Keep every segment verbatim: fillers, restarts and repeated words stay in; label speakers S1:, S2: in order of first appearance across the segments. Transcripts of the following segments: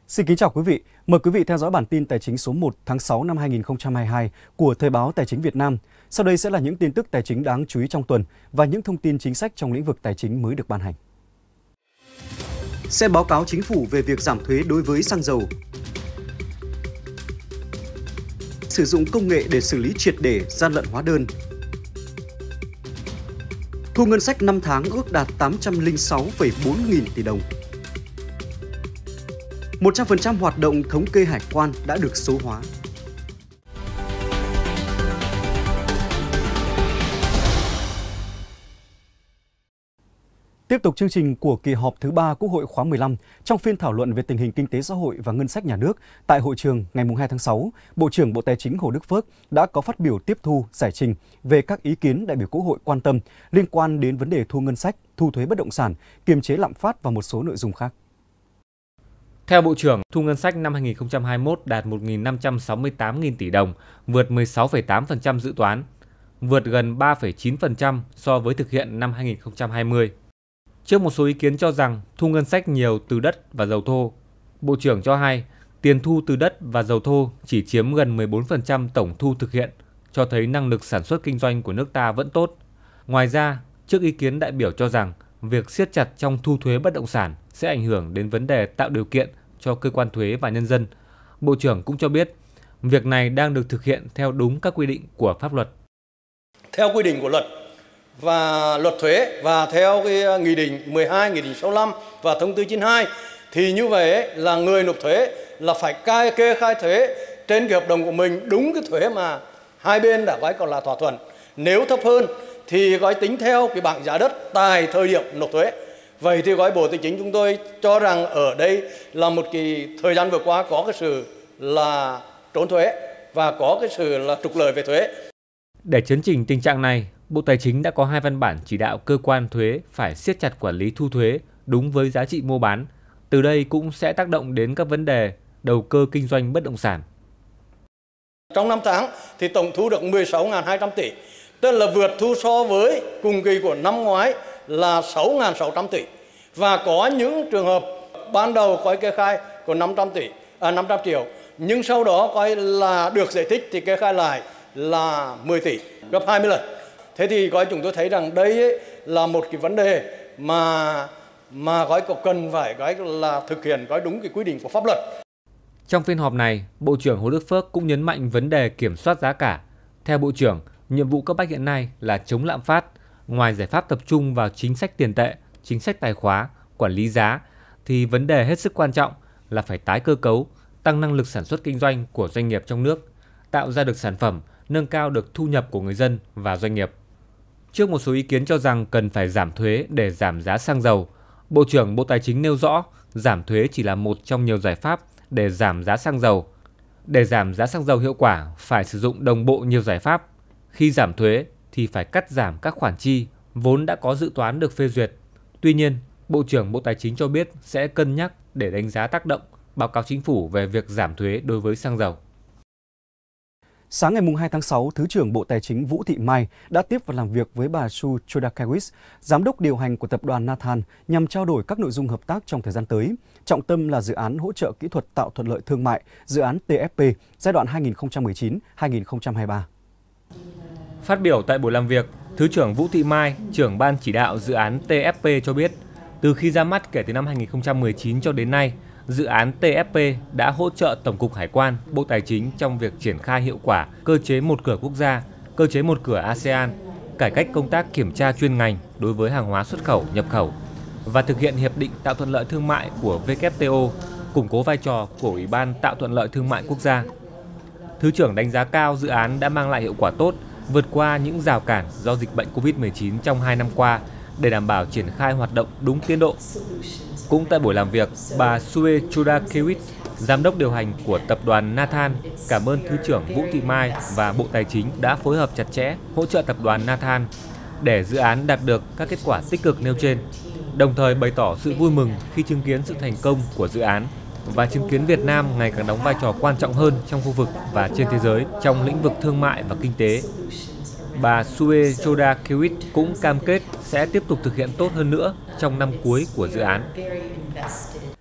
S1: Xin kính chào quý vị. Mời quý vị theo dõi bản tin tài chính số một tháng sáu năm hai nghìn không trăm hai mươi hai của Thời báo Tài chính Việt Nam. Sau đây sẽ là những tin tức tài chính đáng chú ý trong tuần và những thông tin chính sách trong lĩnh vực tài chính mới được ban hành. Xem báo cáo chính phủ về việc giảm thuế đối với xăng dầu. Sử dụng công nghệ để xử lý triệt để gian lận hóa đơn. Thu ngân sách năm tháng ước đạt tám trăm lẻ sáu phẩy bốn nghìn tỷ đồng. một trăm phần trăm hoạt động thống kê hải quan đã được số hóa. Tiếp tục chương trình của kỳ họp thứ ba Quốc hội khóa mười lăm, trong phiên thảo luận về tình hình kinh tế xã hội và ngân sách nhà nước tại hội trường ngày hai tháng sáu, Bộ trưởng Bộ Tài chính Hồ Đức Phước đã có phát biểu tiếp thu, giải trình về các ý kiến đại biểu Quốc hội quan tâm liên quan đến vấn đề thu ngân sách, thu thuế bất động sản, kiềm chế lạm phát và một số nội dung khác.
S2: Theo Bộ trưởng, thu ngân sách năm hai nghìn không trăm hai mươi mốt đạt một nghìn năm trăm sáu mươi tám nghìn tỷ đồng, vượt mười sáu phẩy tám phần trăm dự toán, vượt gần ba phẩy chín phần trăm so với thực hiện năm hai nghìn không trăm hai mươi. Trước một số ý kiến cho rằng thu ngân sách nhiều từ đất và dầu thô, Bộ trưởng cho hay tiền thu từ đất và dầu thô chỉ chiếm gần mười bốn phần trăm tổng thu thực hiện, cho thấy năng lực sản xuất kinh doanh của nước ta vẫn tốt. Ngoài ra, trước ý kiến đại biểu cho rằng việc siết chặt trong thu thuế bất động sản sẽ ảnh hưởng đến vấn đề tạo điều kiện cho cơ quan thuế và nhân dân, Bộ trưởng cũng cho biết việc này đang được thực hiện theo đúng các quy định của pháp luật.
S3: Theo quy định của luật và luật thuế và theo cái nghị định mười hai, nghị định sáu mươi lăm và thông tư chín mươi hai thì như vậy là người nộp thuế là phải cai kê khai thuế trên cái hợp đồng của mình đúng cái thuế mà hai bên đã gói còn là thỏa thuận. Nếu thấp hơn thì gói tính theo cái bảng giá đất tại thời điểm nộp thuế. Vậy thì gói Bộ Tài chính chúng tôi cho rằng ở đây là một cái thời gian vừa qua có cái sự là trốn thuế và có cái sự là trục lợi về thuế.
S2: Để chấn chỉnh tình trạng này, Bộ Tài chính đã có hai văn bản chỉ đạo cơ quan thuế phải siết chặt quản lý thu thuế đúng với giá trị mua bán. Từ đây cũng sẽ tác động đến các vấn đề đầu cơ kinh doanh bất động sản.
S3: Trong năm tháng thì tổng thu được mười sáu nghìn hai trăm tỷ, tức là vượt thu so với cùng kỳ của năm ngoái là sáu nghìn sáu trăm tỷ. Và có những trường hợp ban đầu coi kê khai của năm trăm tỷ, à, năm trăm triệu, nhưng sau đó coi là được giải thích thì kê khai lại là mười tỷ, gấp hai mươi lần. Thế thì coi chúng tôi thấy rằng đây ấy là một cái vấn đề mà mà gói cần phải gói là thực hiện gói đúng cái quy định của pháp luật.
S2: Trong phiên họp này, Bộ trưởng Hồ Đức Phước cũng nhấn mạnh vấn đề kiểm soát giá cả. Theo Bộ trưởng, nhiệm vụ cấp bách hiện nay là chống lạm phát. Ngoài giải pháp tập trung vào chính sách tiền tệ, chính sách tài khóa, quản lý giá, thì vấn đề hết sức quan trọng là phải tái cơ cấu, tăng năng lực sản xuất kinh doanh của doanh nghiệp trong nước, tạo ra được sản phẩm, nâng cao được thu nhập của người dân và doanh nghiệp. Trước một số ý kiến cho rằng cần phải giảm thuế để giảm giá xăng dầu, Bộ trưởng Bộ Tài chính nêu rõ giảm thuế chỉ là một trong nhiều giải pháp để giảm giá xăng dầu. Để giảm giá xăng dầu hiệu quả, phải sử dụng đồng bộ nhiều giải pháp. Khi giảm thuế thì phải cắt giảm các khoản chi vốn đã có dự toán được phê duyệt. Tuy nhiên, Bộ trưởng Bộ Tài chính cho biết sẽ cân nhắc để đánh giá tác động, báo cáo chính phủ về việc giảm thuế đối với xăng dầu.
S1: Sáng ngày hai tháng sáu, Thứ trưởng Bộ Tài chính Vũ Thị Mai đã tiếp và làm việc với bà Sue Chodakewicz, Giám đốc điều hành của tập đoàn Nathan, nhằm trao đổi các nội dung hợp tác trong thời gian tới. Trọng tâm là dự án hỗ trợ kỹ thuật tạo thuận lợi thương mại, dự án T F P giai đoạn hai nghìn không trăm mười chín đến hai nghìn không trăm hai mươi ba.
S2: Phát biểu tại buổi làm việc, Thứ trưởng Vũ Thị Mai, trưởng ban chỉ đạo dự án T F P cho biết, từ khi ra mắt kể từ năm hai nghìn không trăm mười chín cho đến nay, dự án T F P đã hỗ trợ Tổng cục Hải quan, Bộ Tài chính trong việc triển khai hiệu quả cơ chế một cửa quốc gia, cơ chế một cửa a sê an, cải cách công tác kiểm tra chuyên ngành đối với hàng hóa xuất khẩu, nhập khẩu và thực hiện hiệp định tạo thuận lợi thương mại của W T O, củng cố vai trò của Ủy ban tạo thuận lợi thương mại quốc gia. Thứ trưởng đánh giá cao dự án đã mang lại hiệu quả tốt, vượt qua những rào cản do dịch bệnh Covid mười chín trong hai năm qua để đảm bảo triển khai hoạt động đúng tiến độ. Cũng tại buổi làm việc, bà Sue Chodakewicz, Giám đốc điều hành của tập đoàn Nathan, cảm ơn Thứ trưởng Vũ Thị Mai và Bộ Tài chính đã phối hợp chặt chẽ hỗ trợ tập đoàn Nathan để dự án đạt được các kết quả tích cực nêu trên, đồng thời bày tỏ sự vui mừng khi chứng kiến sự thành công của dự án và chứng kiến Việt Nam ngày càng đóng vai trò quan trọng hơn trong khu vực và trên thế giới trong lĩnh vực thương mại và kinh tế. Bà Sue Chodakewicz cũng cam kết sẽ tiếp tục thực hiện tốt hơn nữa trong năm cuối của dự án.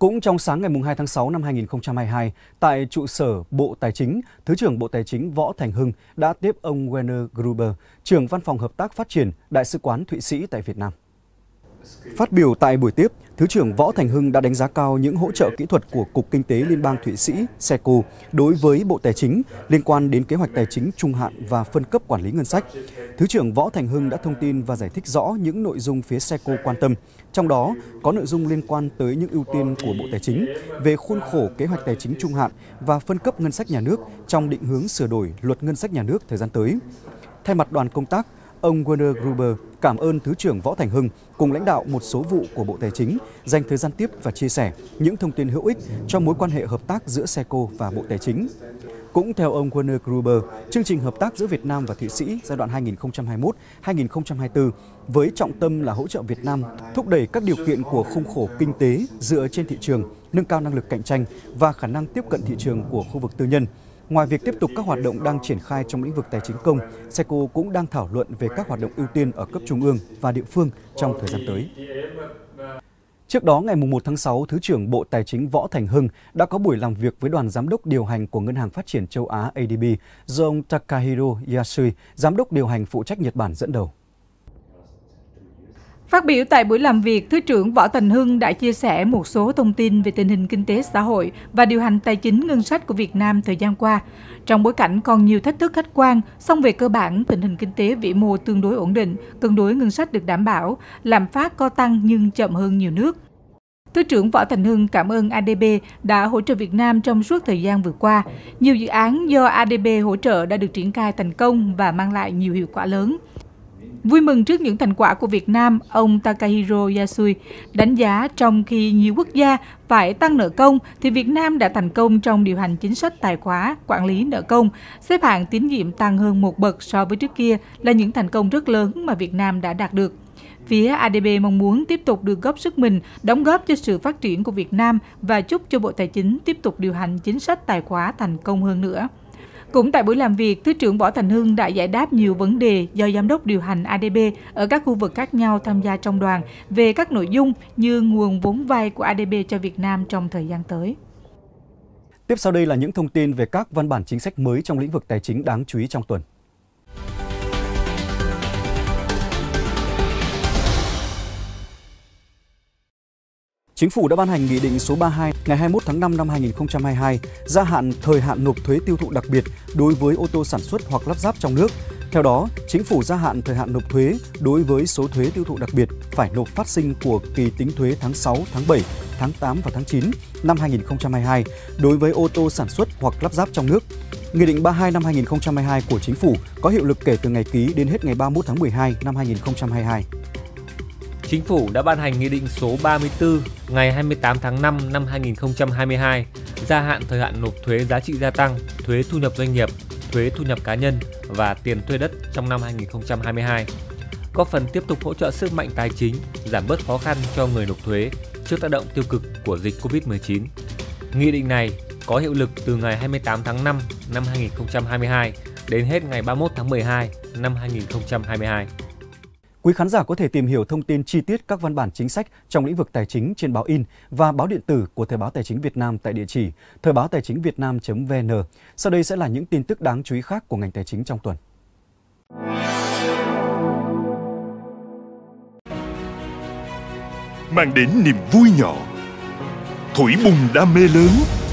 S1: Cũng trong sáng ngày hai tháng sáu năm hai nghìn không trăm hai mươi hai, tại trụ sở Bộ Tài chính, Thứ trưởng Bộ Tài chính Võ Thành Hưng đã tiếp ông Werner Gruber, trưởng Văn phòng Hợp tác Phát triển Đại sứ quán Thụy Sĩ tại Việt Nam. Phát biểu tại buổi tiếp, Thứ trưởng Võ Thành Hưng đã đánh giá cao những hỗ trợ kỹ thuật của Cục Kinh tế Liên bang Thụy Sĩ (xê e xê o) đối với Bộ Tài chính liên quan đến kế hoạch tài chính trung hạn và phân cấp quản lý ngân sách. Thứ trưởng Võ Thành Hưng đã thông tin và giải thích rõ những nội dung phía xê e xê o quan tâm, trong đó có nội dung liên quan tới những ưu tiên của Bộ Tài chính về khuôn khổ kế hoạch tài chính trung hạn và phân cấp ngân sách nhà nước trong định hướng sửa đổi luật ngân sách nhà nước thời gian tới. Thay mặt đoàn công tác, ông Werner Gruber cảm ơn Thứ trưởng Võ Thành Hưng cùng lãnh đạo một số vụ của Bộ Tài chính dành thời gian tiếp và chia sẻ những thông tin hữu ích cho mối quan hệ hợp tác giữa xê e xê o và Bộ Tài chính. Cũng theo ông Werner Gruber, chương trình hợp tác giữa Việt Nam và Thụy Sĩ giai đoạn hai nghìn không trăm hai mươi mốt đến hai nghìn không trăm hai mươi tư với trọng tâm là hỗ trợ Việt Nam thúc đẩy các điều kiện của khung khổ kinh tế dựa trên thị trường, nâng cao năng lực cạnh tranh và khả năng tiếp cận thị trường của khu vực tư nhân. Ngoài việc tiếp tục các hoạt động đang triển khai trong lĩnh vực tài chính công, xê e xê o cũng đang thảo luận về các hoạt động ưu tiên ở cấp trung ương và địa phương trong thời gian tới. Trước đó, ngày một tháng sáu, Thứ trưởng Bộ Tài chính Võ Thành Hưng đã có buổi làm việc với đoàn giám đốc điều hành của Ngân hàng Phát triển Châu Á A D B do ông Takahiro Yasui, giám đốc điều hành phụ trách Nhật Bản dẫn đầu.
S4: Phát biểu tại buổi làm việc, Thứ trưởng Võ Thành Hưng đã chia sẻ một số thông tin về tình hình kinh tế xã hội và điều hành tài chính ngân sách của Việt Nam thời gian qua. Trong bối cảnh còn nhiều thách thức khách quan, song về cơ bản, tình hình kinh tế vĩ mô tương đối ổn định, cân đối ngân sách được đảm bảo, lạm phát có tăng nhưng chậm hơn nhiều nước. Thứ trưởng Võ Thành Hưng cảm ơn A D B đã hỗ trợ Việt Nam trong suốt thời gian vừa qua. Nhiều dự án do A D B hỗ trợ đã được triển khai thành công và mang lại nhiều hiệu quả lớn. Vui mừng trước những thành quả của Việt Nam, ông Takahiro Yasui đánh giá trong khi nhiều quốc gia phải tăng nợ công thì Việt Nam đã thành công trong điều hành chính sách tài khóa, quản lý nợ công, xếp hạng tín nhiệm tăng hơn một bậc so với trước kia là những thành công rất lớn mà Việt Nam đã đạt được. Phía A D B mong muốn tiếp tục được góp sức mình, đóng góp cho sự phát triển của Việt Nam và chúc cho Bộ Tài chính tiếp tục điều hành chính sách tài khóa thành công hơn nữa. Cũng tại buổi làm việc, Thứ trưởng Võ Thành Hưng đã giải đáp nhiều vấn đề do Giám đốc điều hành A D B ở các khu vực khác nhau tham gia trong đoàn về các nội dung như nguồn vốn vay của A D B cho Việt Nam trong thời gian tới.
S1: Tiếp sau đây là những thông tin về các văn bản chính sách mới trong lĩnh vực tài chính đáng chú ý trong tuần. Chính phủ đã ban hành Nghị định số ba mươi hai ngày hai mươi mốt tháng năm năm hai nghìn không trăm hai mươi hai gia hạn thời hạn nộp thuế tiêu thụ đặc biệt đối với ô tô sản xuất hoặc lắp ráp trong nước. Theo đó, Chính phủ gia hạn thời hạn nộp thuế đối với số thuế tiêu thụ đặc biệt phải nộp phát sinh của kỳ tính thuế tháng sáu, tháng bảy, tháng tám và tháng chín năm hai nghìn không trăm hai mươi hai đối với ô tô sản xuất hoặc lắp ráp trong nước. Nghị định ba mươi hai năm hai nghìn không trăm hai mươi hai của Chính phủ có hiệu lực kể từ ngày ký đến hết ngày ba mươi mốt tháng mười hai năm hai nghìn không trăm hai mươi hai.
S2: Chính phủ đã ban hành Nghị định số ba mươi tư ngày hai mươi tám tháng năm năm hai nghìn không trăm hai mươi hai gia hạn thời hạn nộp thuế giá trị gia tăng, thuế thu nhập doanh nghiệp, thuế thu nhập cá nhân và tiền thuê đất trong năm hai nghìn không trăm hai mươi hai, góp phần tiếp tục hỗ trợ sức mạnh tài chính, giảm bớt khó khăn cho người nộp thuế trước tác động tiêu cực của dịch Covid mười chín. Nghị định này có hiệu lực từ ngày hai mươi tám tháng năm năm hai nghìn không trăm hai mươi hai đến hết ngày ba mươi mốt tháng mười hai năm hai nghìn không trăm hai mươi hai.
S1: Quý khán giả có thể tìm hiểu thông tin chi tiết các văn bản chính sách trong lĩnh vực tài chính trên báo in và báo điện tử của Thời báo Tài chính Việt Nam tại địa chỉ thời báo tài chính việt nam chấm vn. Sau đây sẽ là những tin tức đáng chú ý khác của ngành tài chính trong tuần.
S5: Mang đến niềm vui nhỏ, thổi bùng đam mê lớn,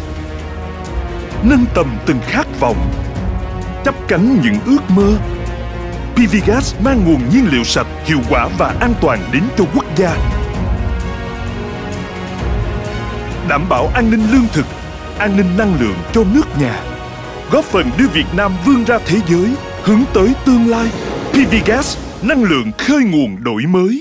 S5: nâng tầm từng khát vọng, chắp cánh những ước mơ. pê vê Gas mang nguồn nhiên liệu sạch, hiệu quả và an toàn đến cho quốc gia. Đảm bảo an ninh lương thực, an ninh năng lượng cho nước nhà. Góp phần đưa Việt Nam vươn ra thế giới, hướng tới tương lai. pê vê Gas, năng lượng khơi nguồn đổi mới.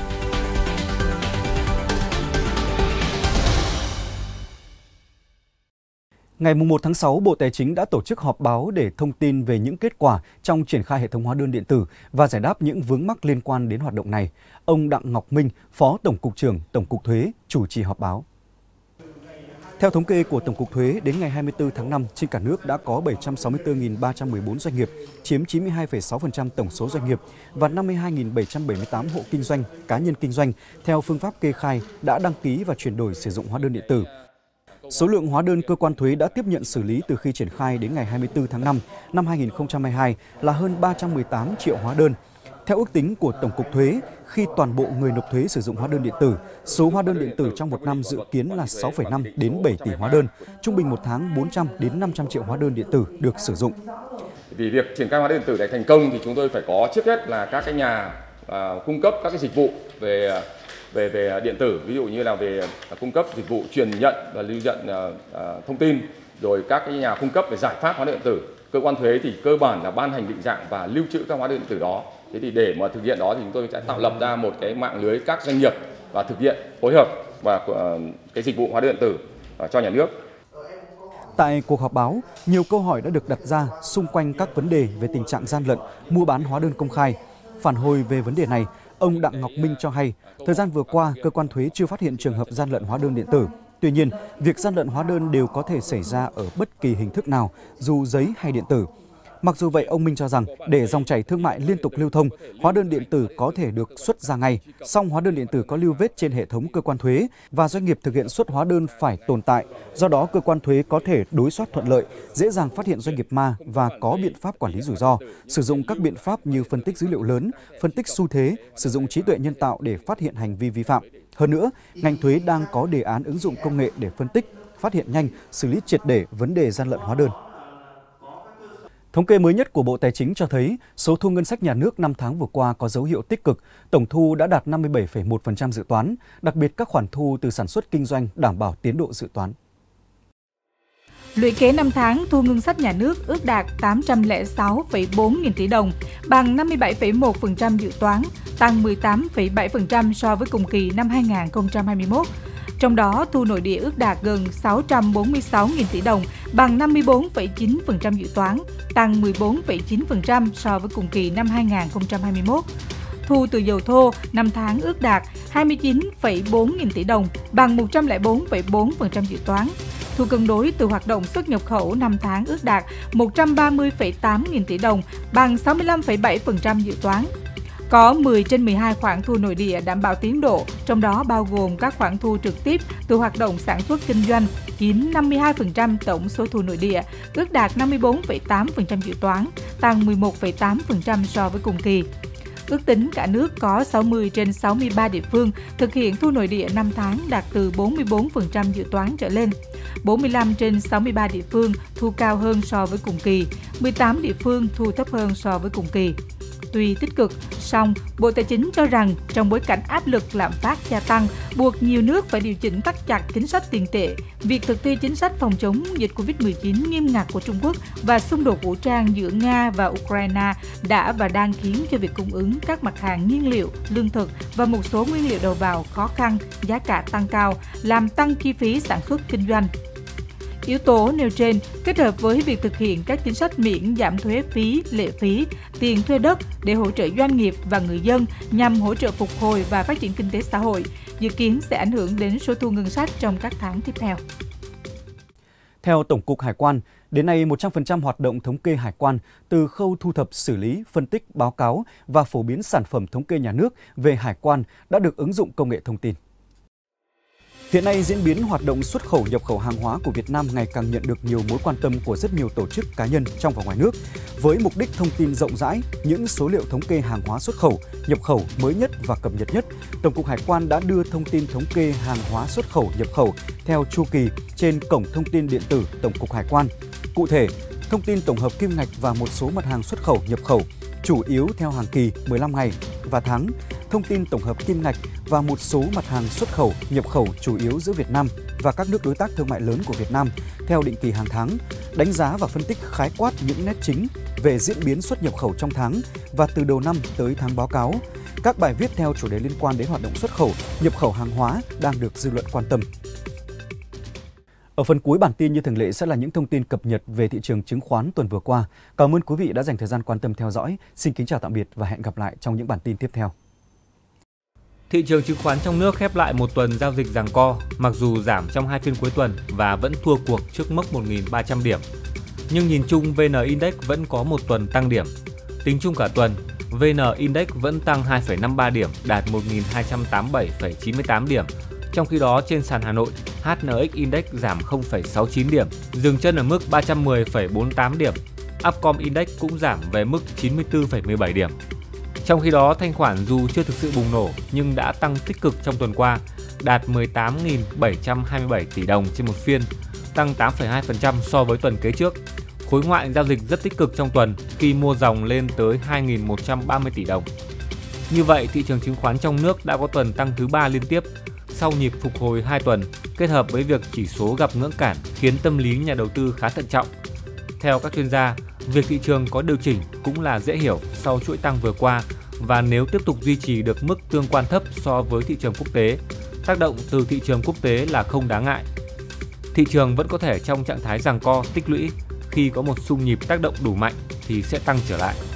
S1: Ngày mùng một tháng sáu, Bộ Tài chính đã tổ chức họp báo để thông tin về những kết quả trong triển khai hệ thống hóa đơn điện tử và giải đáp những vướng mắc liên quan đến hoạt động này. Ông Đặng Ngọc Minh, Phó Tổng cục trưởng Tổng cục Thuế, chủ trì họp báo. Theo thống kê của Tổng cục Thuế, đến ngày hai mươi tư tháng năm, trên cả nước đã có bảy trăm sáu mươi tư nghìn ba trăm mười bốn doanh nghiệp, chiếm chín mươi hai phẩy sáu phần trăm tổng số doanh nghiệp và năm mươi hai nghìn bảy trăm bảy mươi tám hộ kinh doanh, cá nhân kinh doanh theo phương pháp kê khai đã đăng ký và chuyển đổi sử dụng hóa đơn điện tử. Số lượng hóa đơn cơ quan thuế đã tiếp nhận xử lý từ khi triển khai đến ngày hai mươi tư tháng năm năm hai nghìn không trăm hai mươi hai là hơn ba trăm mười tám triệu hóa đơn. Theo ước tính của Tổng cục Thuế, khi toàn bộ người nộp thuế sử dụng hóa đơn điện tử, số hóa đơn điện tử trong một năm dự kiến là sáu phẩy năm đến bảy tỷ hóa đơn, trung bình một tháng bốn trăm đến năm trăm triệu hóa đơn điện tử được sử dụng.
S6: Vì việc triển khai hóa đơn điện tử này thành công thì chúng tôi phải có trước hết là các cái nhà à, cung cấp các cái dịch vụ về về về điện tử, ví dụ như là về cung cấp dịch vụ truyền nhận và lưu nhận à, à, thông tin, rồi các cái nhà cung cấp về giải pháp hóa đơn điện tử. Cơ quan thuế thì cơ bản là ban hành định dạng và lưu trữ các hóa đơn điện tử đó. Thế thì để mà thực hiện đó thì chúng tôi sẽ tạo lập ra một cái mạng lưới các doanh nghiệp và thực hiện phối hợp và cái dịch vụ hóa đơn điện tử cho nhà nước.
S1: Tại cuộc họp báo, nhiều câu hỏi đã được đặt ra xung quanh các vấn đề về tình trạng gian lận, mua bán hóa đơn công khai. Phản hồi về vấn đề này, ông Đặng Ngọc Minh cho hay, thời gian vừa qua, cơ quan thuế chưa phát hiện trường hợp gian lận hóa đơn điện tử. Tuy nhiên, việc gian lận hóa đơn đều có thể xảy ra ở bất kỳ hình thức nào, dù giấy hay điện tử. Mặc dù vậy, ông Minh cho rằng để dòng chảy thương mại liên tục lưu thông, hóa đơn điện tử có thể được xuất ra ngay, song hóa đơn điện tử có lưu vết trên hệ thống cơ quan thuế và doanh nghiệp thực hiện xuất hóa đơn phải tồn tại. Do đó, cơ quan thuế có thể đối soát thuận lợi, dễ dàng phát hiện doanh nghiệp ma và có biện pháp quản lý rủi ro, sử dụng các biện pháp như phân tích dữ liệu lớn, phân tích xu thế, sử dụng trí tuệ nhân tạo để phát hiện hành vi vi phạm. Hơn nữa, ngành thuế đang có đề án ứng dụng công nghệ để phân tích, phát hiện nhanh, xử lý triệt để vấn đề gian lận hóa đơn. Thống kê mới nhất của Bộ Tài chính cho thấy số thu ngân sách nhà nước năm tháng vừa qua có dấu hiệu tích cực, tổng thu đã đạt năm mươi bảy phẩy một phần trăm dự toán, đặc biệt các khoản thu từ sản xuất kinh doanh đảm bảo tiến độ dự toán.
S4: Lũy kế năm tháng, thu ngân sách nhà nước ước đạt tám trăm lẻ sáu phẩy bốn nghìn tỷ đồng, bằng năm mươi bảy phẩy một phần trăm dự toán, tăng mười tám phẩy bảy phần trăm so với cùng kỳ năm hai nghìn không trăm hai mươi mốt. Trong đó, thu nội địa ước đạt gần sáu trăm bốn mươi sáu nghìn tỷ đồng, bằng năm mươi tư phẩy chín phần trăm dự toán, tăng mười bốn phẩy chín phần trăm so với cùng kỳ năm hai nghìn không trăm hai mươi mốt. Thu từ dầu thô năm tháng ước đạt hai mươi chín phẩy bốn nghìn tỷ đồng, bằng một trăm lẻ bốn phẩy bốn phần trăm dự toán. Thu cân đối từ hoạt động xuất nhập khẩu năm tháng ước đạt một trăm ba mươi phẩy tám nghìn tỷ đồng, bằng sáu mươi lăm phẩy bảy phần trăm dự toán. Có mười trên mười hai khoản thu nội địa đảm bảo tiến độ, trong đó bao gồm các khoản thu trực tiếp từ hoạt động sản xuất kinh doanh, chiếm năm mươi hai phần trăm tổng số thu nội địa, ước đạt năm mươi tư phẩy tám phần trăm dự toán, tăng mười một phẩy tám phần trăm so với cùng kỳ. Ước tính cả nước có sáu mươi trên sáu mươi ba địa phương thực hiện thu nội địa năm tháng đạt từ bốn mươi tư phần trăm dự toán trở lên. bốn mươi lăm trên sáu mươi ba địa phương thu cao hơn so với cùng kỳ, mười tám địa phương thu thấp hơn so với cùng kỳ. Tuy tích cực, song Bộ Tài chính cho rằng trong bối cảnh áp lực lạm phát gia tăng, buộc nhiều nước phải điều chỉnh thắt chặt chính sách tiền tệ, việc thực thi chính sách phòng chống dịch Covid mười chín nghiêm ngặt của Trung Quốc và xung đột vũ trang giữa Nga và Ukraine đã và đang khiến cho việc cung ứng các mặt hàng nhiên liệu, lương thực và một số nguyên liệu đầu vào khó khăn, giá cả tăng cao, làm tăng chi phí sản xuất kinh doanh. Yếu tố nêu trên kết hợp với việc thực hiện các chính sách miễn giảm thuế phí, lệ phí, tiền thuê đất để hỗ trợ doanh nghiệp và người dân nhằm hỗ trợ phục hồi và phát triển kinh tế xã hội, dự kiến sẽ ảnh hưởng đến số thu ngân sách trong các tháng tiếp theo.
S1: Theo Tổng cục Hải quan, đến nay một trăm phần trăm hoạt động thống kê hải quan từ khâu thu thập, xử lý, phân tích, báo cáo và phổ biến sản phẩm thống kê nhà nước về hải quan đã được ứng dụng công nghệ thông tin. Hiện nay, diễn biến hoạt động xuất khẩu nhập khẩu hàng hóa của Việt Nam ngày càng nhận được nhiều mối quan tâm của rất nhiều tổ chức cá nhân trong và ngoài nước. Với mục đích thông tin rộng rãi những số liệu thống kê hàng hóa xuất khẩu, nhập khẩu mới nhất và cập nhật nhất, Tổng cục Hải quan đã đưa thông tin thống kê hàng hóa xuất khẩu, nhập khẩu theo chu kỳ trên cổng thông tin điện tử Tổng cục Hải quan. Cụ thể, thông tin tổng hợp kim ngạch và một số mặt hàng xuất khẩu, nhập khẩu, chủ yếu theo hàng kỳ mười lăm ngày và tháng, thông tin tổng hợp kim ngạch và một số mặt hàng xuất khẩu, nhập khẩu chủ yếu giữa Việt Nam và các nước đối tác thương mại lớn của Việt Nam theo định kỳ hàng tháng, đánh giá và phân tích khái quát những nét chính về diễn biến xuất nhập khẩu trong tháng và từ đầu năm tới tháng báo cáo. Các bài viết theo chủ đề liên quan đến hoạt động xuất khẩu, nhập khẩu hàng hóa đang được dư luận quan tâm. Ở phần cuối bản tin như thường lệ sẽ là những thông tin cập nhật về thị trường chứng khoán tuần vừa qua. Cảm ơn quý vị đã dành thời gian quan tâm theo dõi. Xin kính chào tạm biệt và hẹn gặp lại trong những bản tin tiếp theo.
S2: Thị trường chứng khoán trong nước khép lại một tuần giao dịch giằng co, mặc dù giảm trong hai phiên cuối tuần và vẫn thua cuộc trước mốc một nghìn ba trăm điểm. Nhưng nhìn chung vê en Index vẫn có một tuần tăng điểm. Tính chung cả tuần, vê en Index vẫn tăng hai phẩy năm ba điểm, đạt một nghìn hai trăm tám mươi bảy phẩy chín mươi tám điểm. Trong khi đó trên sàn Hà Nội, hát en ích Index giảm không phẩy sáu chín điểm, dừng chân ở mức ba trăm mười phẩy bốn mươi tám điểm. Upcom Index cũng giảm về mức chín mươi tư phẩy mười bảy điểm. Trong khi đó, thanh khoản dù chưa thực sự bùng nổ nhưng đã tăng tích cực trong tuần qua, đạt mười tám nghìn bảy trăm hai mươi bảy tỷ đồng trên một phiên, tăng tám phẩy hai phần trăm so với tuần kế trước. Khối ngoại giao dịch rất tích cực trong tuần khi mua dòng lên tới hai nghìn một trăm ba mươi tỷ đồng. Như vậy, thị trường chứng khoán trong nước đã có tuần tăng thứ ba liên tiếp, sau nhịp phục hồi hai tuần, kết hợp với việc chỉ số gặp ngưỡng cản khiến tâm lý nhà đầu tư khá thận trọng. Theo các chuyên gia, việc thị trường có điều chỉnh cũng là dễ hiểu sau chuỗi tăng vừa qua, và nếu tiếp tục duy trì được mức tương quan thấp so với thị trường quốc tế, tác động từ thị trường quốc tế là không đáng ngại. Thị trường vẫn có thể trong trạng thái giằng co tích lũy, khi có một xung nhịp tác động đủ mạnh thì sẽ tăng trở lại.